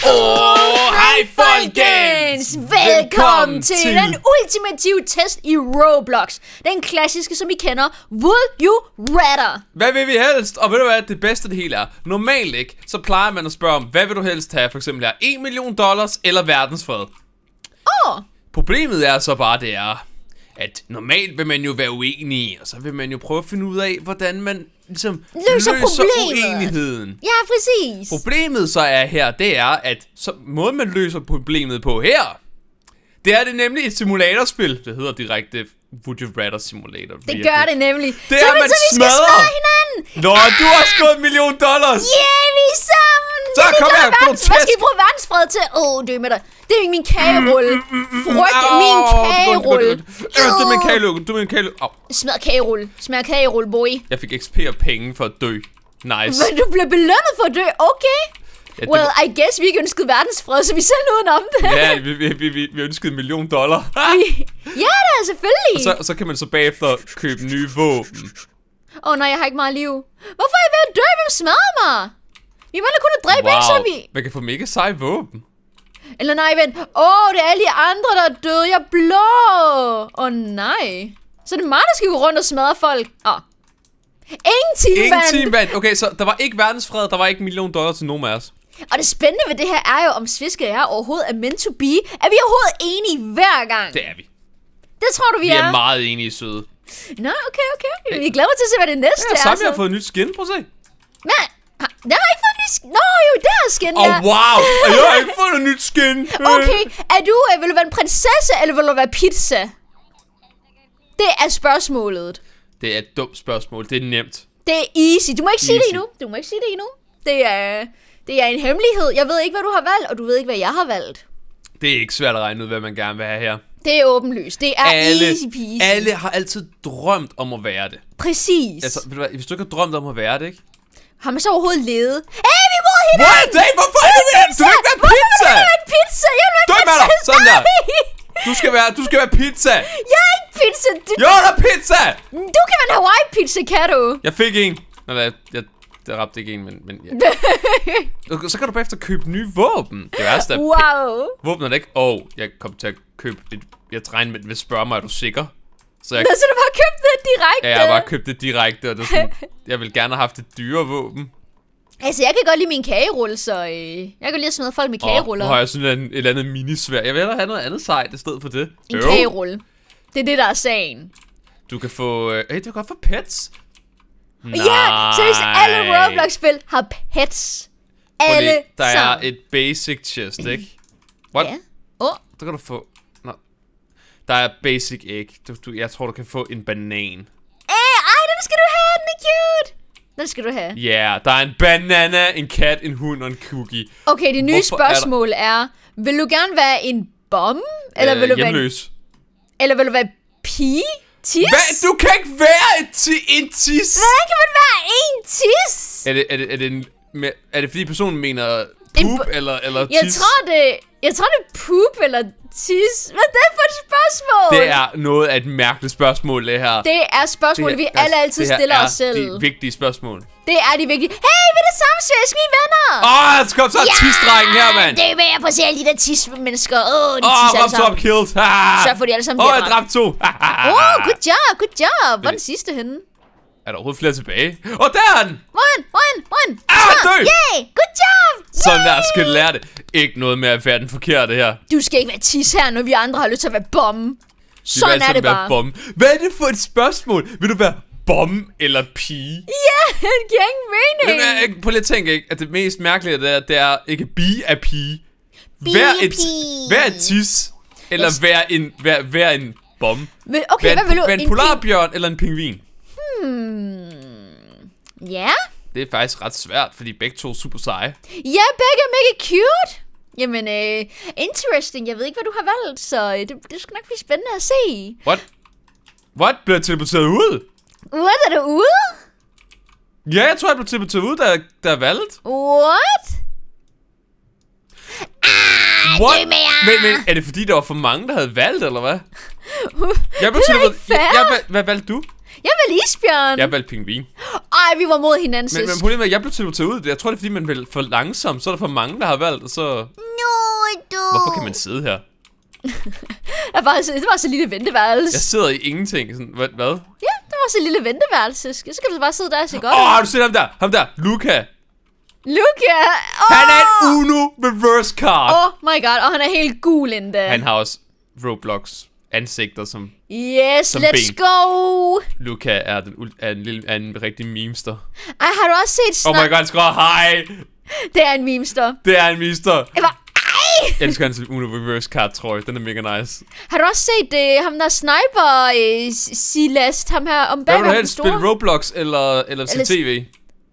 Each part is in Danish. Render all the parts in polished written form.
Hej folkens! Velkommen til den ultimative test i Roblox. Den klassiske, som I kender, Would You Rather. Hvad vil vi helst? Og ved du hvad, det bedste det hele er? Normalt ikke, så plejer man at spørge om, hvad vil du helst have? For eksempel her, $1 million eller verdensfred. Problemet er så bare, det er, at normalt vil man jo være uenig, og så vil man jo prøve at finde ud af, hvordan man ligesom løser uenigheden. Ja, præcis. Problemet så er her, det er, at måden man løser problemet på her, det er det nemlig et simulatorspil. Det hedder direkte Would You Rather Simulator. Det gør det nemlig. Det er, man smadrer hinanden. Nå, du har skåret $1 million. Yeah, vi er sammen. Så kom her, hvad skal I bruge verdensfred til? Det er med dig. Det er min kagerulle. Frygt min kagerulle. Det er min kagerulle. Du er min kagerulle. Smad kagerulle. Smad kagerulle, boy. Jeg fik XP og penge for at dø. Nice. Men du blev belønnet for at dø. Okay. Ja, well, I guess vi ikke ønskede verdensfred, så vi selv udenom det. Ja, vi ønskede $1 million. Ja, da, selvfølgelig. Og så kan man så bagefter købe nye våben. Nej, jeg har ikke meget liv. Hvorfor er jeg ved at dø? Hvem smadrer mig? Vi må kun at dræbe en, så vi... Man kan få mega seje våben. Eller nej, vent. Det er alle de andre, der er døde. Jeg er blå. Nej. Så det er mig, der skal gå rundt og smadre folk. Ingen team vandt. Okay, så der var ikke verdensfred, der var ikke $1 million til nogen af os. Og det spændende ved det her er jo, om Sviske og jeg overhovedet er meant to be. Er vi overhovedet enige hver gang? Det er vi. Det tror du, vi er? Vi er meget enige, søde. Nå, okay. Vi glæder mig til at se, hvad det næste er. Sami har fået nyt skin, prøv at se. Men, jeg har ikke fået nyt skin. Jo, det her skin der. Wow, jeg har ikke fået et nyt skin. Okay, vil du være en prinsesse, eller vil du være pizza? Det er spørgsmålet. Det er et dumt spørgsmål, det er nemt. Det er easy, du må ikke sige det endnu. Det er en hemmelighed. Jeg ved ikke, hvad du har valgt, og du ved ikke, hvad jeg har valgt. Det er ikke svært at regne ud, hvad man gerne vil have her. Det er åbenlyst. Det er easy peasy. Alle har altid drømt om at være det. Præcis. Altså, ved du hvad, hvis du ikke har drømt om at være det, ikke? Har man så overhovedet levet? Hey, vi må hinanden! What? Hvorfor er det ved? Du vil ikke være pizza! Hvorfor vil jeg være pizza? Jeg vil være pizza! Med dig, sådan der. Du skal være pizza. Jeg er ikke pizza. Jo, der er pizza! Du kan være en Hawaii pizza, kan du? Jeg fik en. Jeg ramte ikke en, men ja. Så kan du bagefter købe nye våben. Det værste er, våben er det ikke. Jeg kom til at købe et. Jeg regner med, at spørge mig, er du sikker? Så du bare købte det direkte? Ja, jeg har bare købt det direkte, og det er sådan, jeg vil gerne have haft et dyre våben. Altså, jeg kan godt lide min kagerulle, så jeg kan lide at smide folk med kageruller. Nu har jeg sådan et andet minisvær. Jeg vil hellere have noget andet sejt i stedet for det. En kagerulle. Det er det, der er sagen. Du kan få... du kan godt få pets. Ja, seriøst, alle Roblox-spil har pets. Alle der er et basic chest, ikke? What? Ja. Så kan du få... Der er basic egg. Jeg tror, du kan få en banan. Den skal du have, den er cute. Den skal du have. Ja, der er en banana, en kat, en hund og en cookie. Okay, det nye spørgsmål er, vil du gerne være en bombe? Eller vil du hjemløs. Eller vil du være pige? Tis? Hvad? Du kan ikke være en tis. Hvordan kan man være en tis? Er det fordi personen mener poop eller tis? Jeg tror det er poop eller tis. Hvad er det for et spørgsmål? Det er noget af et mærkeligt spørgsmål, det her. Det er spørgsmålet, vi alle altid stiller os selv. Det er de vigtige spørgsmål. Det er de vigtige. Hey, vi er det samme, Svisk, vi er venner. Så kom så tis-drengen her, mand. Det er med at se alle de der tis-mennesker. De tis alle sammen. Killed. Så får de alle sammen de jeg dræbte 2. Good job. Hvor er den sidste henne? Er der overhovedet flere tilbage? Der er den! Hvor er den? Dø! Yay! Good job! Sådan der skal du lære det. Ikke noget med at være den forkerte her. Du skal ikke være tis her, når vi andre har lyst til at være bombe. Sådan er det bare. Bombe. Hvad er det for et spørgsmål? Vil du være bombe eller pige? Ja, det giver ingen mening. Prøv lige at tænke, ikke? At det mest mærkelige det er ikke bi er pige. Vær et tis. Eller vær en bombe. Okay, hvad vil du? Vær en polarbjørn eller en pingvin? Ja. Det er faktisk ret svært, fordi begge to er super seje. Ja, begge er mega cute. Jamen, interesting. Jeg ved ikke, hvad du har valgt, så det skal nok blive spændende at se. What? Bliver jeg teleporteret ud? What? Er du ude? Ja, jeg tror, jeg blev teleporteret ud, da jeg valgte. What? Men er det fordi, der var for mange, der havde valgt, eller hvad? Jeg blev teleporteret. Hvad valgte du? Jeg vil isbjørn. Jeg valgte pingvin. Ej, vi var mod hinanden sidst. Men problemet er, at jeg blev teleporteret ud. Jeg tror, det er, fordi man vil for langsomt. Så er der for mange, der har valgt, og så... Hvorfor kan man sidde her? Det var så lille venteværelse. Jeg sidder i ingenting. Sådan, hvad? Ja, det var så lille venteværelse. Så kan du bare sidde der og se godt. Har du set ham der? Luca. Han er en Uno reverse card. Oh my god, og han er helt gul endda. Han har også Roblox ansigter som som let's ben. Go. Luca er en rigtig memester. Ej, har du også set Oh my god, skrål, hej. Det er en memester. Jeg elsker hans Uno reverse card trøje. Den er mega nice. Har du også set ham der sniper Silast, ham her om bag. Vil du helst spille Roblox eller se tv?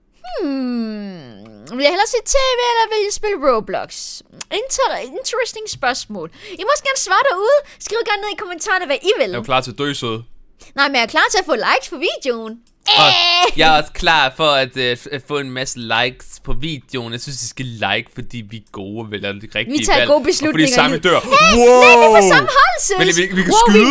Vil jeg hellere se tv, eller vil jeg spille Roblox? Interesting spørgsmål. I må også gerne svare derude. Skriv gerne ned i kommentarerne, hvad I vil. Er du klar til at dø, søde? Nej, men jeg er klar til at få likes på videoen. Jeg er også klar for at få en masse likes på videoen. Jeg synes, I skal like, fordi vi er gode og vælger det rigtige valg. Vi tager gode beslutninger. Og fordi Sami dør. Wow! Nej, vi er på samme hold, søs. Men vi kan skyde.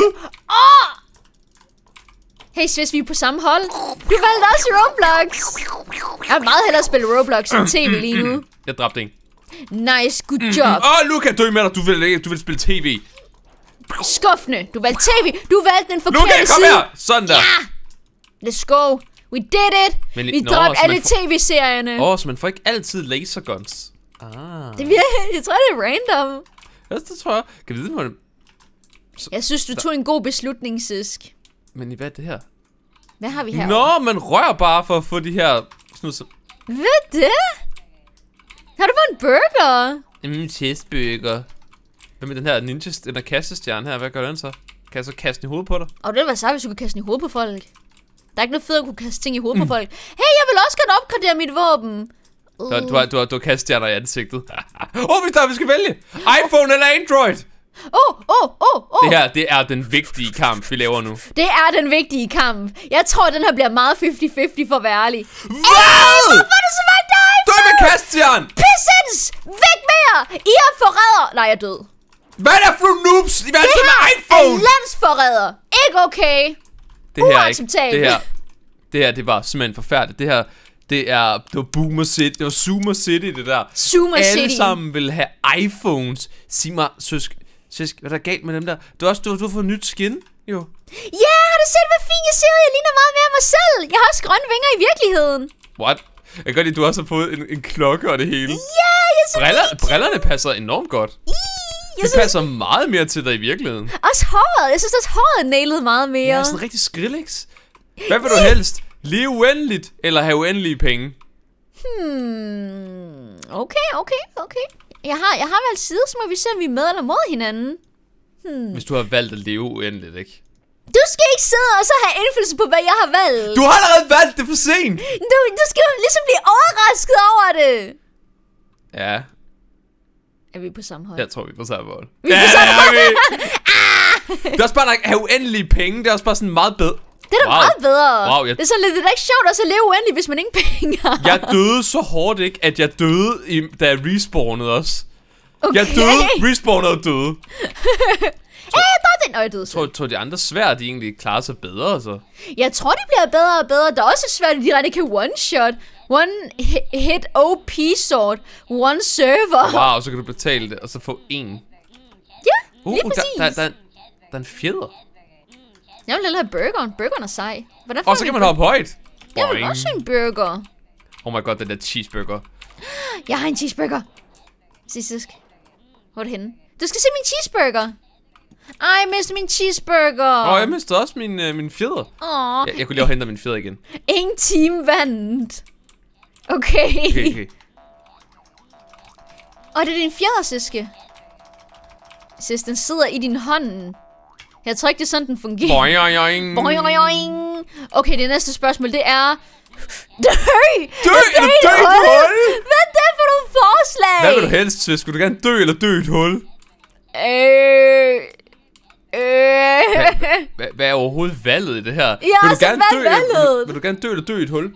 Hey, Svis, vi er på samme hold. Du valgte også Roblox. Jeg vil meget hellere spille Roblox end tv lige nu. Jeg dræbte en. Nice, good job. Luca, dø med dig. Du vil spille tv. Skuffende. Du valgte tv. Du valgte den forkerte side. Luca, kom her. Sådan der. Ja. Let's go. We did it. Vi dræbte alle tv-serierne. Så man får ikke altid laserguns. Jeg tror, det er random. Ja, det tror jeg. Kan vi vide, hvor det... Jeg synes, du tog en god beslutning, Sisk. Men hvad er det her? Hvad har vi her? Man rører bare for at få de her... Hvad er det? Har du fået en burger? En cheeseburger. Hvad med den her ninja, den der kastestjerne her? Hvad gør den så? Kan jeg så kaste den i hovedet på dig? Det ville være sejt, hvis du kunne kaste den i hovedet på folk. Der er ikke noget fedt at kunne kaste ting i hovedet på folk. Hey, jeg vil også gerne opgradere mit våben. Du har kastestjerner i ansigtet. Vi skal vælge. iPhone eller Android? Det er den vigtige kamp, vi laver nu. Det er den vigtige kamp. Jeg tror, den her bliver meget 50-50 for at være ærlig. Hvad? Hvorfor er det så meget dig? Død med kastestjern! Pissens! Væk med jer! I er forræder! Nej, jeg er død. Hvad er der for noobs? I verden med iPhone! Det her er landsforræder. Ikke okay. Det her, det var simpelthen forfærdeligt. Det var Boomer City. Det var Zoomer City, det der. Zoomer City. Alle sammen vil have iPhones. Sig mig, søsk, hvad er der galt med dem der? Du har fået nyt skin, jo. Ja, har du set, hvor fin jeg ser ud? Jeg ligner meget mere mig selv. Jeg har også grønne vinger i virkeligheden. What? Jeg kan godt lide, du også har fået en klokke og det hele. Ja, jeg Brillerne passer enormt godt. Det passer meget mere til dig i virkeligheden. Også håret. Jeg synes også, håret er nailet meget mere. Ja, sådan rigtig Skrillex. Hvad vil du helst? Leve uendeligt eller have uendelige penge? Okay. Jeg har valgt side, så må vi se, om vi er med eller mod hinanden. Hvis du har valgt at leve uendeligt, ikke? Du skal ikke sidde og så have indflydelse på, hvad jeg har valgt. Du har allerede valgt det for sent. Du skal jo ligesom blive overrasket over det. Ja. Er vi på samme hold? Jeg tror, vi er på samme hold. Vi er på samme hold. Det er også bare at have uendelige penge. Det er også bare sådan meget bedre. Det er da meget bedre. Wow, det er sådan lidt, det er ikke sjovt også at leve uendeligt, hvis man ingen penge har. Jeg døde så hårdt, ikke, at jeg døde, da jeg respawnede også. Okay. Jeg døde, respawnede og døde. Jeg døde. Tror de andre svært, de egentlig klarer sig bedre, altså? Jeg tror, de bliver bedre og bedre. Der er også svært, at de rigtig kan one-shot. One hit OP sword. One server. Wow, så kan du betale det, og så få en. Ja, lige præcis. Der er en fjeder. Jeg vil hellere have burgeren. Burgeren er sej. Og så kan man hoppe højt. Jeg vil også en burger. Oh my god, den der cheeseburger. Jeg har en cheeseburger. Sisk. Hvor er det henne? Du skal se min cheeseburger. Ej, jeg mistede min cheeseburger. Jeg mistede også min fjeder. Jeg kunne lige hente min fjeder igen. Ingen team vandt. Okay. Og det er din fjeder, Siske. Sis, den sidder i din hånd. Jeg tror ikke, det er sådan, den fungerer. Boing. Boing. Okay, det næste spørgsmål, det er... Dø et hul! Hvad er det for nogle forslag? Hvad vil du helst, Sis? Skulle du gerne dø eller dø et hul? Hvad er overhovedet valget i det her? Vil du gerne dø eller dø et hul?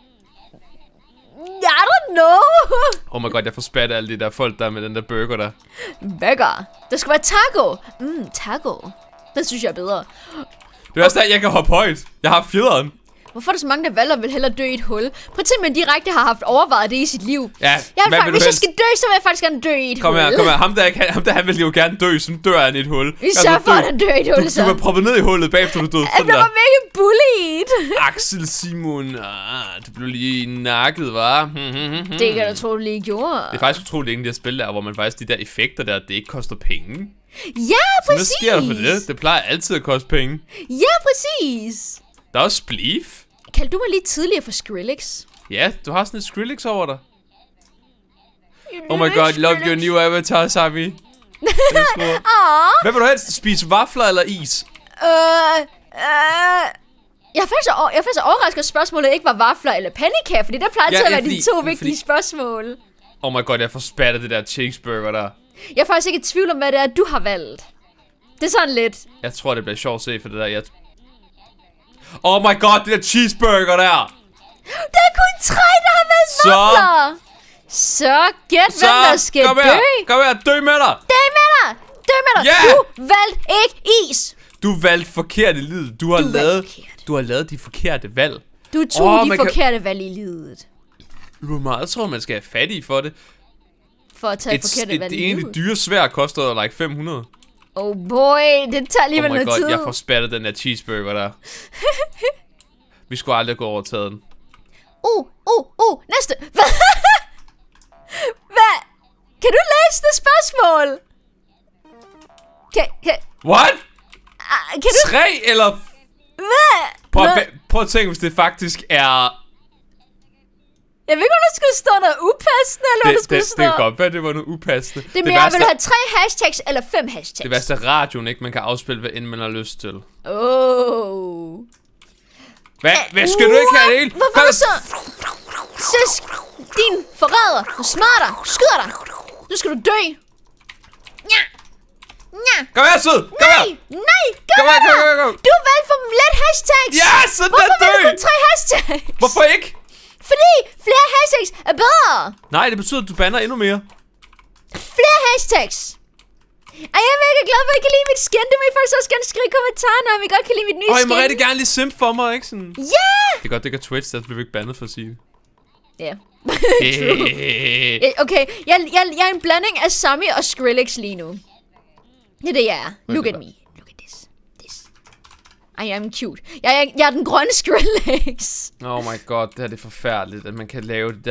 I don't know. Oh my god, jeg får spattet alle de der folk der med den der burger der. Burger? Der skal være taco. Taco. Den synes jeg er bedre. Det er også der, jeg kan hoppe højt. Jeg har fjederen. Hvorfor er der så mange, der valger vil hellere dø i et hul? Prøv at tænke, man direkte har haft overvejet det i sit liv. Ja, hvis jeg skal dø, så vil jeg faktisk gerne dø i et hul. Kom her. Ham der, han vil jo gerne dø, så dør han i et hul. Vi sørger for, at han dør i et hul, så. Du var proppet ned i hullet, bagefter du døde. Jeg blev mega bullied. Axel Simon, du blev lige nakket, hva'? Det kan du tro, du lige gjorde. Det er faktisk utroligt ingen af de her spil der, hvor man faktisk de der effekter der, det ikke koster penge. Ja, præcis. Så hvad sker der for det? Det plejer altid at koste penge. Ja, præcis. Der er også Spleef. Kaldte du mig lige tidligere for Skrillex? Ja, du har sådan et Skrillex over dig. Oh my god, love your new avatar, Sami. Hvad vil du helst? Spise vafler eller is? Jeg er faktisk overrasket, at spørgsmålet ikke var vafler eller pandekager, fordi der plejer til at være de to vigtige spørgsmål. Oh my god, jeg får spattet det der cheeseburger der. Jeg er faktisk ikke i tvivl om, hvad det er, du har valgt. Det er sådan lidt. Jeg tror, det bliver sjovt at se for det der. Oh my god, det der cheeseburger der. Der er kun 3, der har valgt vafler. Så gæt, hvem der skal dø. Kom her, dø med dig. Dø med dig. Yeah! Du valgte ikke is. Du valgte forkert i livet. Du har lavet de forkerte valg. Du tog de forkerte valg i livet. Hvor meget tror man skal have fat i for det? For at tage forkerte valg i livet? Det ene dyre svær koster like 500. Oh boy, det tager alligevel noget tid. Jeg får spattet den der cheeseburger der. Vi skulle aldrig gå over og tage den. Næste. Hvad? Kan du læse det spørgsmål? What? Kan du... 3 eller... Hvad? Prøv at tænke, hvis det faktisk er... Jeg ved ikke, om der skulle stå noget upassende, eller hvad der skulle stå. Det kan godt være, det var noget upassende. Det er mere, vil du have 3 hashtags eller 5 hashtags? Det værste er radioen, ikke? Man kan afspille, hvad end man har lyst til. Hvad skal du ikke have det hele? Hvorfor så? Sisk, din forræder. Du smadrer dig. Skyder dig. Nu skal du dø. Ja. Kom her, sød. Kom her. Nej, kom her. Du valgte for let hashtags. Ja, så den dø. Hvorfor valgte du 3 hashtags? Hvorfor ikke? Fordi flere hashtags er bedre. Nej, det betyder, at du banner endnu mere. Flere hashtags. Og jeg er mega glad for, at I kan lide mit skin. Det må I faktisk også gerne skrive i kommentarerne, om I godt kan lide mit nye skin. Jeg må rigtig gerne lige simp for mig, ikke sådan? Ja! Det er godt, det kan Twitch, så bliver vi ikke bandet for at sige det. Ja. Okay, jeg er en blanding af Sami og Skrillex lige nu. Det er det, jeg er. Look at me. Look at this. I am cute. Jeg er den grønne Skrillex. Oh my god, det her det er forfærdeligt, at man kan lave det der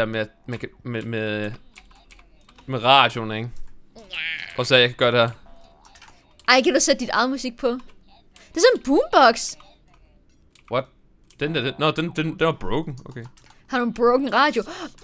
med radioen, ikke? Prøv at se, jeg kan gøre det her. Ej, kan du sætte dit eget musik på? Det er sådan en boombox. What? Den var broken, okay. Har du en broken radio?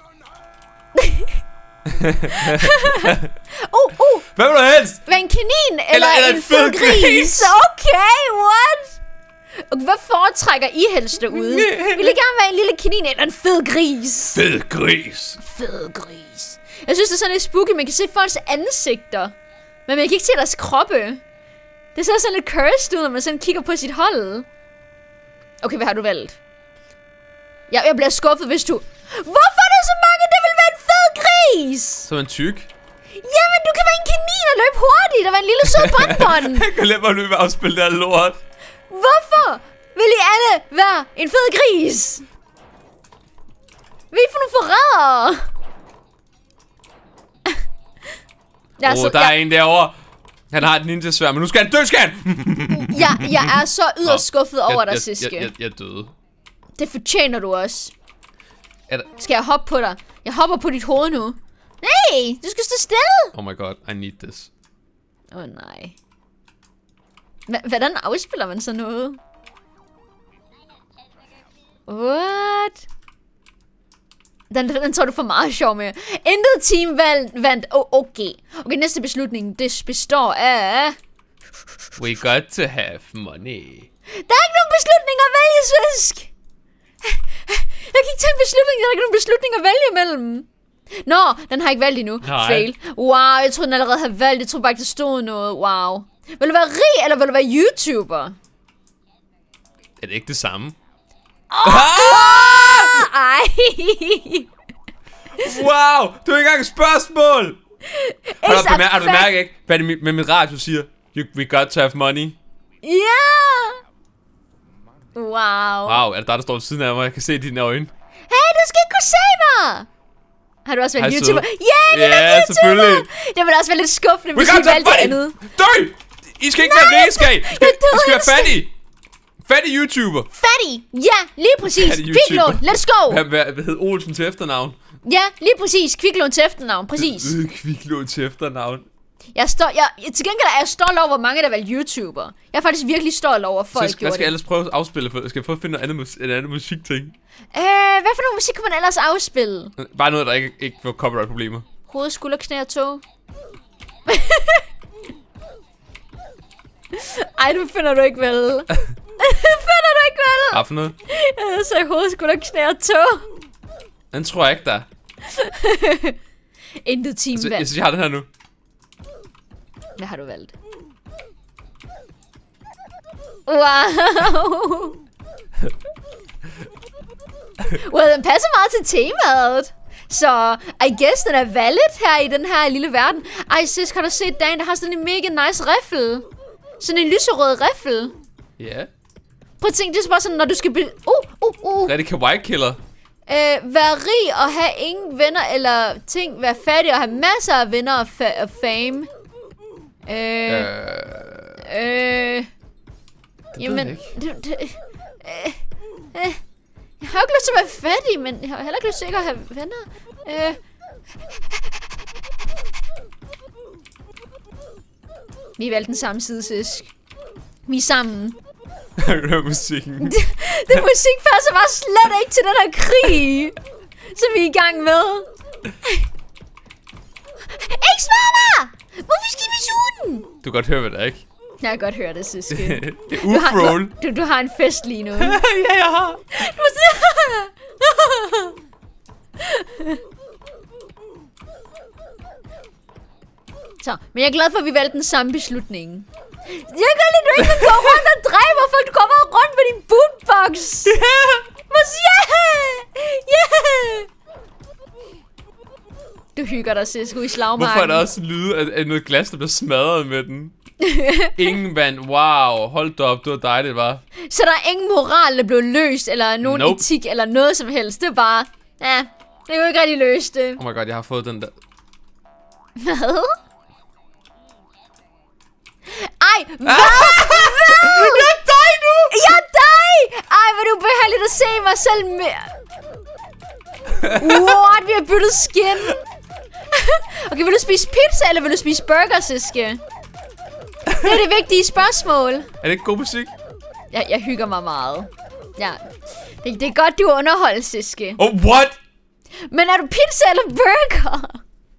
Hvad vil du helst? Hvad, en kanin eller en fed gris? Okay, what? Og hvad foretrækker I helst derude? Vil I gerne være en lille kanin eller en fed gris? Fed gris. Fed gris. Jeg synes, det er sådan lidt spooky. Man kan se folks ansigter, men man kan ikke se deres kroppe. Det ser sådan lidt cursed ud, når man sådan kigger på sit hold. Okay, hvad har du valgt? Jeg bliver skuffet, hvis du... Hvorfor er der så mange, der vil være en fed gris? Som en tyk. Jamen, du kan være en kanin og løbe hurtigt. Der var en lille sød bonbon. Jeg kan lade mig løbe og spille der lort. Hvorfor vil I alle være en fed gris? Hvad er I for nogle forrædere? Der er en derovre. Han har et ninja-sværd, men nu skal han dø, skal han! Jeg er så yderst skuffet over dig, Siske. Jeg døde. Det fortjener du også. Skal jeg hoppe på dig? Jeg hopper på dit hoved nu. Nej, du skal stå stille. Oh my god, I need this. Nej. Hvordan afspiller man så noget? What? Den tror du for meget sjov med. Intet team vandt. Okay, næste beslutning, det består af... We got to have money. Der er ikke nogen beslutning at vælge, Svisk. Jeg kan ikke tage en beslutning, der er ikke nogen beslutning at vælge imellem. Nå, den har jeg ikke valgt endnu. Nej. Fail. Wow, jeg troede den allerede havde valgt. Jeg troede bare ikke, der stod noget. Wow. Vil du være rig, eller vil du være YouTuber? Er det ikke det samme? Ej. Wow, du er ikke engang et spørgsmål. Har du mærket ikke, hvad det med mit radio siger? We got to have money. Ja. Wow. Wow, er det der står ved siden af mig? Jeg kan se dine øjne. Hey, du skal ikke kunne se mig! Har du også været Hej, YouTuber? søde. Ja, det er YouTuber! selvfølgelig. Det ville også være lidt skuffende, hvis We I got valgte det somebody! andet. Dø! I skal ikke være rige, skal I? I skal være fattige. Fattig YouTuber. Fattig! Ja, lige præcis. Fattig Kviklån, YouTuber. let's go! Hvad hed Olsen til efternavn? Ja, lige præcis. Kviklån til efternavn, præcis. Kviklån til efternavn. Til gengæld er jeg stolt over, hvor mange der valgte YouTuber. Jeg er faktisk virkelig stolt over, at folk Hvad gjorde skal jeg ellers prøve at afspille for? Skal jeg prøve at finde en anden musikting? Hvad for noget musik kan man ellers afspille? Bare noget, der ikke får copyright-problemer. Hoved, skulder, knæ og tog. Ej, du finder du ikke vel. Finder du ikke vel? Hvad for noget? Jeg sagde hoved, skulder, knæ og tog. Den tror jeg ikke, der. Intet team Jeg valgt. synes, jeg har den her nu. Hvad har du valgt? Wow. Well, den passer meget til temaet. Så I guess den er valid her i den her lille verden. Ej, sis, har du set dagen, der har sådan en mega nice riffel. Sådan en lyserød riffel. Ja. Yeah. Prøv at tænke, det er bare sådan, når du skal Rigtig kawaii killer. være rig og have ingen venner eller ting. Være fattig og have masser af venner og fame. Jamen, jeg har jo ikke lyst til at være fattig, men jeg har heller ikke lyst til ikke at have venner. Vi valgte den samme side, Sisk. Vi er sammen. Hør musikken. Det musik passer bare slet ikke til den her krig, som vi er i gang med. Ikke smør mig! Hvorfor skal vi suge den? Du kan godt høre, hvad det er, ikke? Jeg kan godt høre det, Siske. Det er ufroll. Du har en fest lige nu. Ja, jeg har. Så, men jeg er glad for, at vi valgte den samme beslutning. Jeg kan lide, at du ikke går rundt og dræber folk. Du kommer rundt med din bootbox. Yeah! Du hygger dig, Sisko, i slagmarken. Hvorfor er der også lyde af noget glas, der bliver smadret med den? Ingen vand. Wow, hold da op. Det var dig, det var. Så der er ingen moral, der blev løst, eller nogen etik, eller noget som helst. Det er bare, ja, det er jo ikke rigtig løst det. Oh my god, jeg har fået den der. Hvad? Ej, hvad? Jeg er dig nu! Jeg er dig! Ej, hvor er det ubehageligt at se mig selv med. What? Vi har byttet skin. Okay, vil du spise pizza, eller vil du spise burger, Siske? Det er det vigtige spørgsmål. Er det ikke god musik? Jeg hygger mig meget. Ja. Det er godt, du er underholdt, Siske. Oh, what? Men er du pizza eller burger?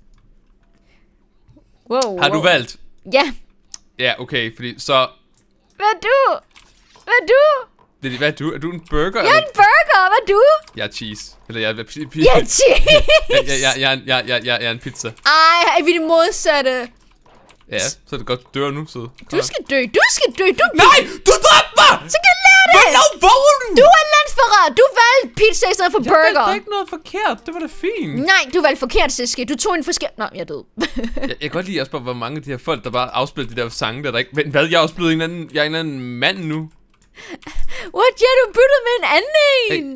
Wow. Har du valgt? Ja. Ja, okay, fordi så... Hvad er du? Hvad er du? Hvad er du? Er du en burger? Jeg er en burger, hvad er du? Jeg er cheese. Eller jeg er Jeg er cheese! jeg er en pizza. Ej, er vi det modsatte? Ja, så er det godt, dør nu, så. Du skal dø, du skal dø, du... Nej, du dræbte mig! Så kan jeg lære det! Hvornår våger du? Du er landsforræder, du valgte pizza i stedet for burger. Jeg valgte ikke noget forkert, det var da fint. Nej, du valgte forkert, Siske. Du tog en forkert... Nå, jeg er død. Jeg kan godt lide også bare, hvor mange af de her folk, der bare afspiller de der sange, der ikke... Men hvad, jeg er også blevet en eller anden mand nu. What? Ja, du byttede med en anden en.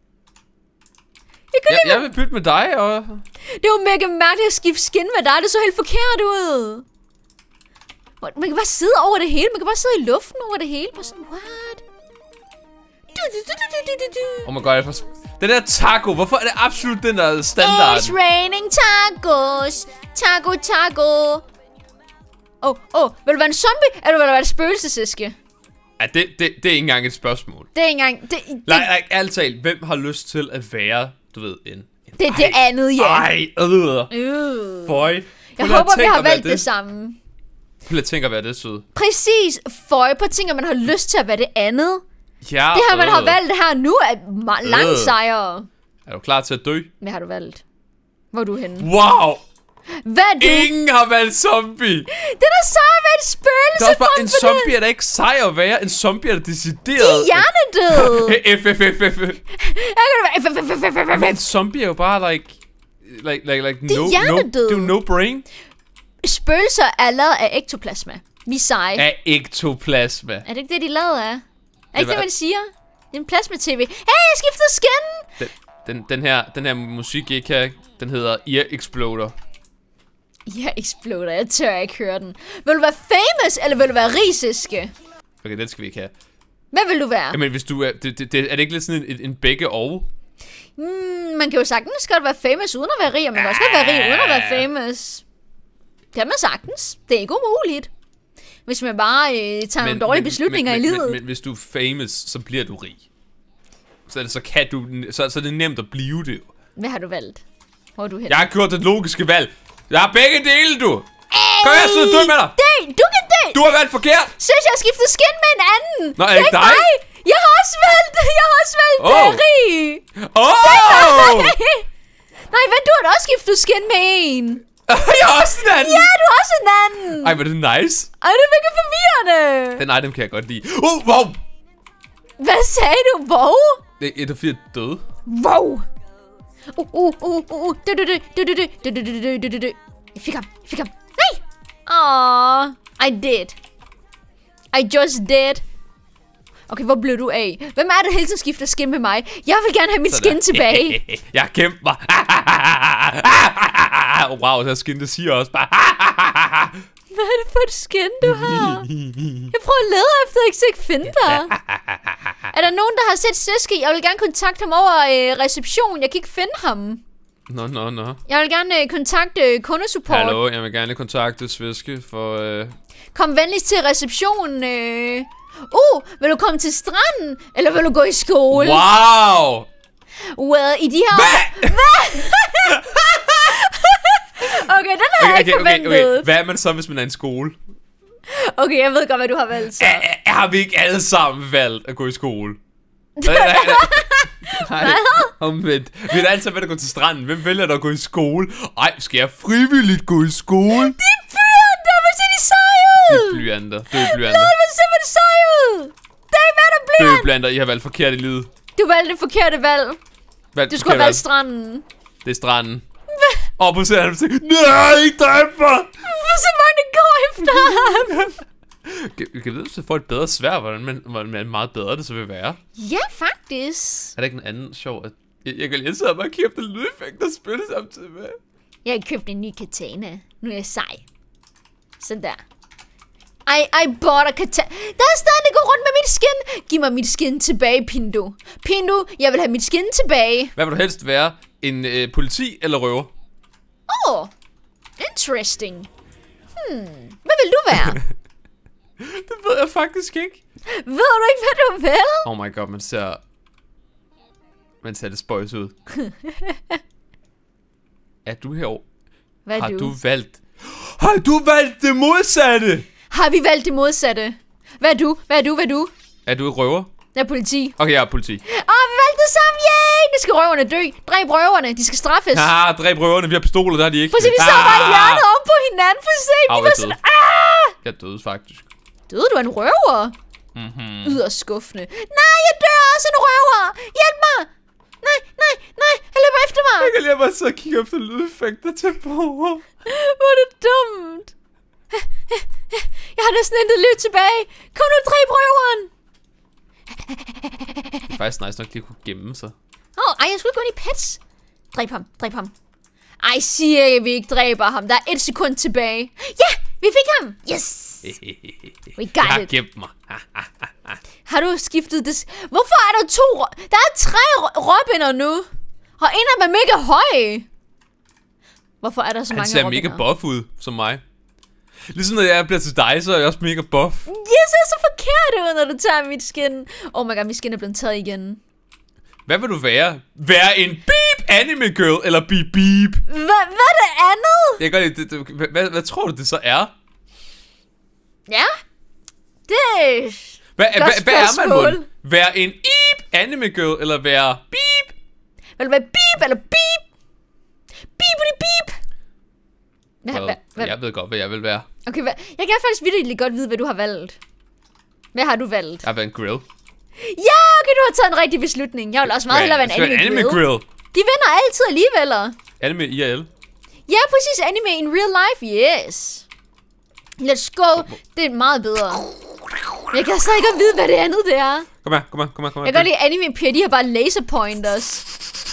Jeg vil bytte med dig, og... Det var mega mærkeligt at skifte skin med dig. Det så helt forkert ud. Man kan bare sidde over det hele. Man kan bare sidde i luften over det hele. Bare sådan, what? Oh my god, den der taco, hvorfor er det absolut den der standard? It's raining tacos. Taco. Vil du være en zombie, eller vil du være et spøgelse, Siske? Ja, det er ikke engang et spørgsmål. Det er ikke engang... Nej, ærligt talt, hvem har lyst til at være, du ved, en... Det er det andet, ja. Ej, Føj. Jeg håber, vi har valgt det samme. Prøv at tænke at være det sød. Præcis. Føj på ting, at man har lyst til at være det andet. Ja, det her, man har valgt her nu, er langt sejere. Er du klar til at dø? Hvad har du valgt? Hvor er du henne? Wow! Hvad er du? Ingen har valgt zombie! Det er da sej at være et spøgelse. Det er også bare, en zombie er da ikke sej at være. En zombie er da decideret. Det er hjernedød. F. Men en zombie er jo bare like no brain. Spøgelser er lavet af ektoplasma. Vi er seje. Af ektoplasma. Er det ikke det, de er lavet af? Er ikke det, man siger? En plasma-tv. Hey, jeg skiftede skin! Den her musik, I kan, den hedder Ear Exploder. Ear Exploder, jeg tør ikke høre den. Vil du være famous, eller vil du være risiske? Okay, den skal vi ikke have. Hvad vil du være? Jamen, hvis du er... er det ikke lidt sådan en begge og? Man kan jo sagtens godt være famous uden at være rig, og man kan også godt være rig uden at være famous. Det kan man sagtens. Det er ikke umuligt. Hvis man bare tager nogle dårlige beslutninger i livet. Men hvis du er famous, så bliver du rig. Så er det nemt at blive det. Hvad har du valgt? Hvor er du hen? Jeg har gjort det logiske valg. Jeg har begge dele, du. Kom her, så dø med dig. Du kan dø. Du har valgt forkert. Synes jeg har skiftet skin med en anden. Nå, er det ikke dig? Mig. Jeg har også valgt rig. Nej, vent, du har da også skiftet skin med en. Jeg har også en anden. Ja, du har også en anden. Ej, hvor er det nice. Ej, det er virkelig forvirrende. Den item kan jeg godt lide. Wow. Hvad sagde du? Wow? Det er 1 af 4 døde. Wow. Jeg fik ham. Nej. I did. I just did. Okay, hvor blev du af? Hvem er det hele tiden skifter skin med mig? Jeg vil gerne have mit skin tilbage. Jeg har kæmpet mig. Wow, der skin, det siger også bare. Hvad er det for et skin, du har? Jeg prøver at lede efter, jeg ikke finde dig. Er der nogen, der har set Siske? Jeg vil gerne kontakte ham over reception. Jeg kan ikke finde ham. Nå. Jeg vil gerne kontakte kundesupport. Hallo, jeg vil gerne kontakte Sviske for... Kom venligst til receptionen. Vil du komme til stranden? Eller vil du gå i skole? Wow! Well, i de her... Hvad? Okay, den har jeg ikke forventet. Okay. Hvad er man så, hvis man er i en skole? Okay, jeg ved godt, hvad du har valgt så. Har vi ikke alle sammen valgt at gå i skole? Nej, omvendt. Vi har altid valgt at gå til stranden. Hvem vælger der at gå i skole? Ej, skal jeg frivilligt gå i skole? Det er blyanter, hvor ser de seje ud? Det er blyanter. Lad mig se, hvor det seje ud. Det er hvad der blyant. Det er blyanter, I har valgt forkert i livet. Du valgte det forkerte valg. Du skulle have valgt stranden. Det er stranden. På serien, han siger, nej, ikke dræb mig. Hvorfor så mange går efter ham? Kan vide, hvis jeg får et bedre sværd, hvordan meget bedre det så vil være? Ja, faktisk. Er der ikke en anden sjov, at jeg kan lige sidde og bare købe en lydeffekt og spille samtidig med? Jeg har købt en ny katana. Nu er jeg sej. Sådan der. I bought a katana. Der er stadig, der går rundt med mit skin. Giv mig mit skin tilbage, Pindo. Pindo, jeg vil have mit skin tilbage. Hvad vil du helst være? En politi eller røver? Interesting. Hvad vil du være? Det ved jeg faktisk ikke. Ved du ikke, hvad du vil? Oh my god, man ser det spøjs ud. Er du herovre? Hvad er Har du valgt det modsatte? Har vi valgt det modsatte? Hvad er du? Er du røver? Jeg er politi. Okay, jeg er politi. Vi valgte det sammen, yay! Nu skal røverne dø. Dræb røverne, de skal straffes. Dræb røverne, vi har pistoler, der har de ikke. Prøv at se, de står bare i hjertet om på hinanden. Prøv at se, de var sådan, Jeg døde faktisk. Døde du af en røver? Yderst skuffende. Nej, jeg dør også en røver. Hjælp mig. Nej, han løber efter mig. Jeg kan lige bare sidde og kigge efter lydeffekter til på. Hvor er det dumt. Jeg har næsten intet liv tilbage. Kom nu, dræb røveren. Det er faktisk nice nok, lige at kunne gemme sig. Jeg skulle gå ind i pets. Dræb ham. Ej, siger jeg, vi ikke dræber ham. Der er 1 sekund tilbage. Ja, vi fik ham. Yes. We got jeg har it. gemt mig. Har du skiftet det? Hvorfor er der 2? Der er 3 Robiner nu. Og en af dem er mega høj. Hvorfor er der så mange Robiner? Han ser mega buff ud, som mig. Ligesom når jeg bliver til dig, så er jeg også mega buff. Jeg ser så forkert ud, når du tager mit skin. Oh my god, mit skin er blevet taget igen. Hvad vil du være? Være en beep anime girl, eller beep? Hvad er det andet? Jeg kan godt, hvad tror du, det så er? Ja, det Hvad er man mon? Være en beep anime girl, eller være beep? Vil du være beep, eller beep? Beep. Jeg ved godt, hvad jeg vil være. Okay, jeg kan faktisk virkelig godt vide, hvad du har valgt. Hvad har du valgt? Jeg har været en grill. Ja, okay, du har taget en rigtig beslutning. Jeg vil også meget hellere være en anime grill. De vinder altid alligevel. Anime IRL? Ja, præcis. Anime in real life, yes. Let's go. Det er meget bedre. Jeg kan stadig ikke vide, hvad det andet det er. Kom her. Jeg kan godt lide anime piger, de har bare laser pointers.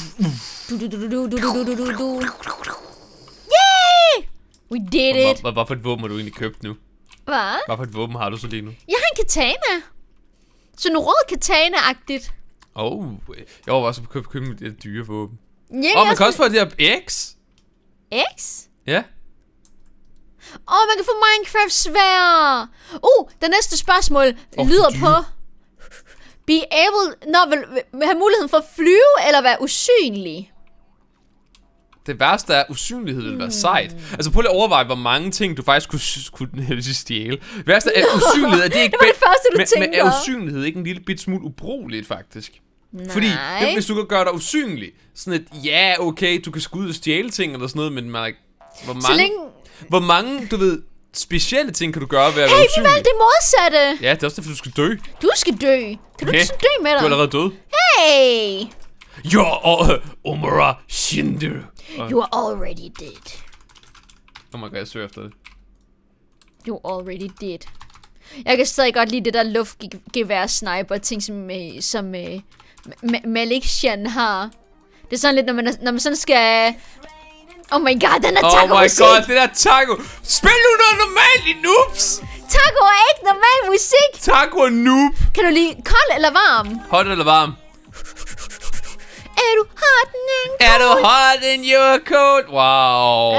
Yay! We did it. Hvad for et våben har du egentlig købt nu? Hvad? Hvad for et våben har du så lige nu? Jeg har en katana. Sådan en rød katana-agtigt. Jeg var også på at købe et dyre våben. Jamen, man kan også få det her X. X? Ja. Man kan få Minecraft-svær. Det næste spørgsmål lyder på... Be able... vil have muligheden for at flyve, eller være usynlig? Det værste er, usynlighed vil være sejt. Altså prøv lige at overveje, hvor mange ting du faktisk kunne stjæle. Det værste er, usynlighed er det ikke... Det var det første, du tænker. Men er usynlighed ikke en lille bit smule ubrugeligt, faktisk? Nej. Fordi, hvis du kan gøre dig usynlig, sådan et, okay, du kan sgu ud og stjæle ting eller sådan noget, men man, hvor mange, du ved, specielle ting kan du gøre ved at være usynlig? Hey, vi valgte det modsatte! Ja, det er også derfor, du skal dø. Du skal dø. Kan du ikke dø med dig? Du er allerede død. Hey! You're Omura Shindu. You are already dead. Oh my god, jeg søger efter det. You already dead. Jeg kan stadig godt lide det der luftgevær sniper ting som Malixian har. Det er sådan lidt når man sådan skal. Oh my god, den er taco. Oh my god, det der taco. Spil nu noget normalt i noobs. Taco er ikke normal musik. Taco er noob. Kan du lide kold eller varm? Hot eller varm? Er du hot and cold? Er du hot and you're cold? Wow.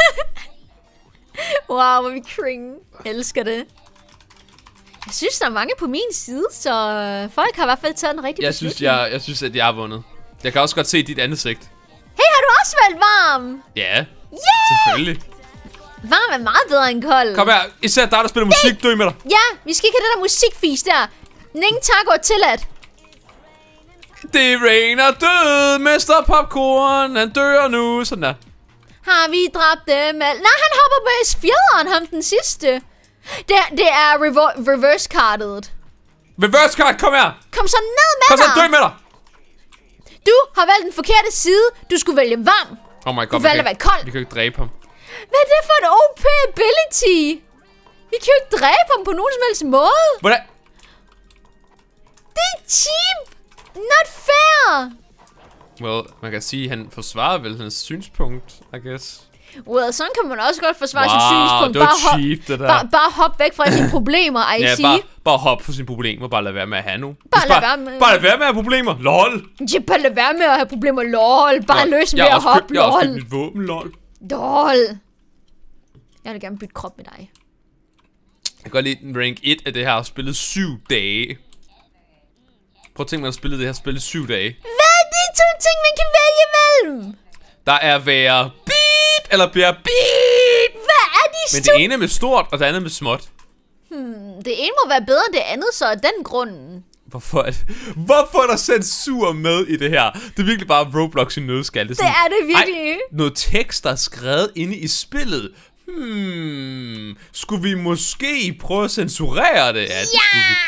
Wow, hvor vi cringe. Jeg elsker det. Jeg synes, der er mange på min side, så folk har i hvert fald taget en rigtig beslutning. Jeg synes, at jeg har vundet. Jeg kan også godt se dit ansigt. Hey, har du også valgt varm? Ja, selvfølgelig. Varm er meget bedre end kold. Kom her, især dig, der spiller musik, dø med dig. Ja, vi skal ikke have det der musikfis der. Ingen taco er tilladt. Det regner død, Mester Popcorn, han dør nu, sådan der. Har vi dræbt dem? Nej, han hopper med fjederen, ham den sidste. Det er reverse cardet. Reverse card, kom her. Kom så ned med dig. Kom så, dø med dig. Du har valgt den forkerte side. Du skulle vælge varm. Oh my god, du valgte at være kold. Vi kan ikke dræbe ham. Hvad er det for et OP ability? Vi kan jo ikke dræbe ham på nogen som helst måde. Hvordan? Det er cheap. Not fair. Well, man kan sige, at han forsvarer vel hans synspunkt, I guess. Well, sådan kan man også godt forsvare sit synspunkt. Det var cheap, det der. Bare hop væk fra dine problemer, I see. Bare hop fra sine problemer. Bare lad være med at have nu. Bare lad være med at have problemer. LOL. Ja, bare lad være med at have problemer. LOL. Bare løs med at hoppe. Jeg har også købt mit våben. LOL. Jeg vil gerne bytte krop med dig. Jeg kan godt lide rank 1 af det her og spillet 7 dage. Prøv at tænke mig at spille det her spil 7 dage. Hvad er de 2 ting, man kan vælge mellem? Der er være beep eller bliver beep. Hvad er de Men det ene er med stort, og det andet med småt. Det ene må være bedre end det andet, så af den grund. Hvorfor er der censur med i det her? Det er virkelig bare Roblox i nødskal. Det er det virkelig. Noget tekst, der er skrevet inde i spillet. Skulle vi måske prøve at censurere det? Ja, det skulle vi.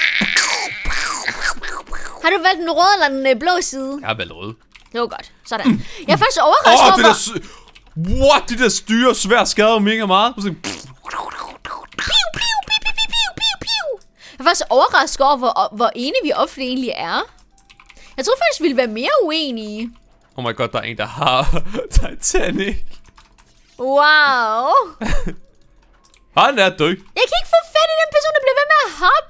Har du valgt den røde eller den blå side? Jeg har valgt rød. Det var godt. Sådan. Jeg er faktisk overrasket over... What? De der styre svært skader mega meget. Jeg er faktisk overrasket over, hvor enige vi ofte egentlig er. Jeg tror faktisk, vi ville være mere uenige. Oh my god, der er en, der har Titanic. Wow. Han er død. Jeg kan ikke få fat i den person, der bliver ved med at hoppe.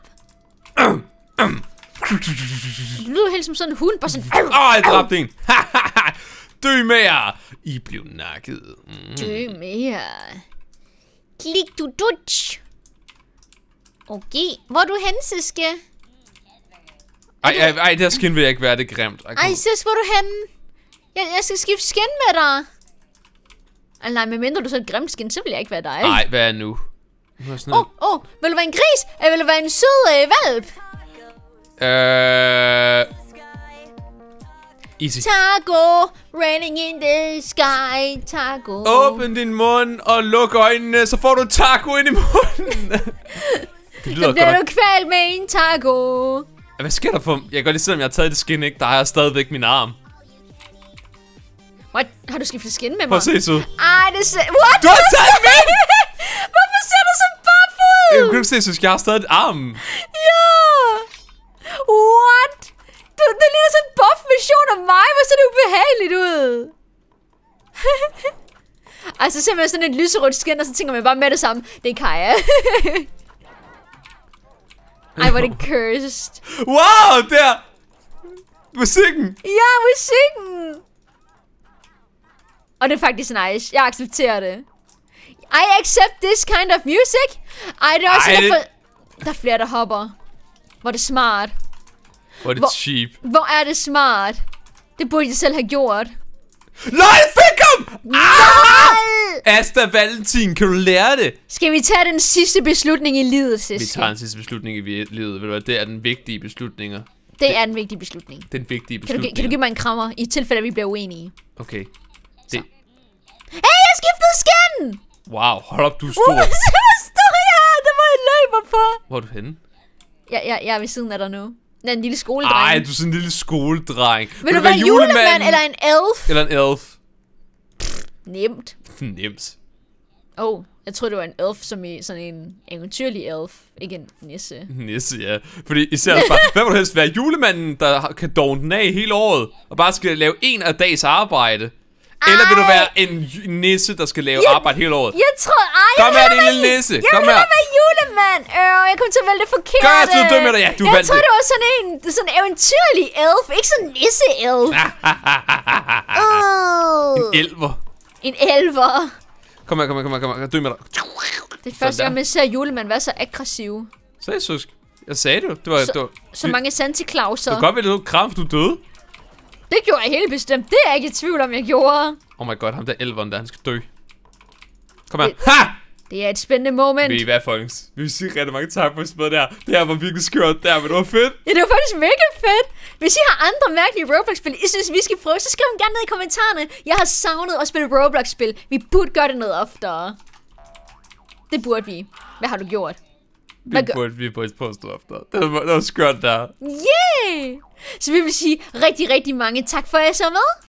Det lyder helt som sådan en hund, bare sådan... jeg dræbte en. Dø med jer. I blev nakket. Dø med jer. Klik du dutsch. Okay, hvor er du hen, Siske? Ej, det her skin vil jeg ikke være, det er grimt. Ej, Siske, hvor er du henne? Jeg skal skifte skin med dig. Nej, medmindre du så et grimt skin, så vil jeg ikke være dig. Nej, hvad er nu? Vil du være en gris? Eller vil du være en sød valp? Easy. Taco, raining in the sky, taco. Åbn din mund og luk øjnene, så får du taco ind i munden. Så bliver du kvalt med en taco. Hvad sker der for? Jeg kan godt lige se, om jeg har taget det skin, ikke? Der er stadigvæk min arm. What? Har du skiftet skin med mig? Prøv at se så. Ej, det ser... What? Du har taget min! Hvorfor ser du så buff ud? Jeg kan ikke se, så jeg har stadig et arm. Ja. What? så det ubehageligt ud. Altså simpelthen sådan et lyserødt skin, og så tænker man bare med det samme. Det er Kaja. Ej, hvor er det cursed. Wow, der! Musikken! Ja, musikken! Og det er faktisk nice. Jeg accepterer det. I accept this kind of music. Ej, det er også derfor... Der er flere, der hopper. Hvor er det smart. Hvor er det cheap. Hvor er det smart. Det burde jeg selv have gjort. Nej, fik ham! Asta Valentin, kan du lære det? Skal vi tage den sidste beslutning i livet, Siske? Vi tager en sidste beslutning i livet. Ved du hvad, det er den vigtige beslutninger. Det er den vigtige beslutning. Den vigtige beslutning. Kan du give mig en krammer, i tilfælde, at vi bliver uenige? Okay. Det. Hey, jeg skiftede skin! Wow, hold op, du er stor. Hvor stor jeg er? Der var en løber på. Hvor er du henne? Jeg er ved siden af dig nu. Den er en lille skoledreng. Ej, du er sådan en lille skoledreng. Vil du være julemand eller en elf? Eller en elf. Nemt. Nemt. Jeg tror det var en elf, som i sådan en eventyrlig elf. Ikke en nisse. Nisse, ja. Fordi især bare, hvad vil du helst være? Julemanden, der kan dogne den af hele året, og bare skal lave en af dags arbejde? Eller vil du være en nisse, der skal lave arbejde hele året? Jeg tror, kom her, din lille nisse. Jeg vil være julemand. Jeg kom til at vælge det forkert. Gør jeg, du dømmer dig. Ja, du jeg tror, det var sådan en eventyrlig elf. Ikke sådan en nisse-elf. En elver. En elver. Kom her. Dømmer dig. Det er første gang, jeg ser julemand være så aggressiv. Så jeg synes, jeg sagde det. Det var så mange Santa Clauser. Du kan godt vælge, du kram, du døde. Det gjorde jeg helt bestemt. Det er jeg ikke i tvivl om, jeg gjorde. Oh my god, ham der elveren der, han skal dø. Kom her. Ha! Det er et spændende moment. Vi er i hvert fald. Vi vil sige rigtig mange tak for at spille der. Det her var virkelig skørt der, men det var fedt. Ja, det var faktisk mega fedt. Hvis I har andre mærkelige Roblox-spil, I synes, vi skal prøve, så skriv dem gerne ned i kommentarerne. Jeg har savnet at spille Roblox-spil. Vi burde gøre det noget oftere. Det burde vi. Hvad har du gjort? Vi burde poste oftere. Det var skørt der. Yeah! Så vi vil sige rigtig, rigtig mange tak for at I så med.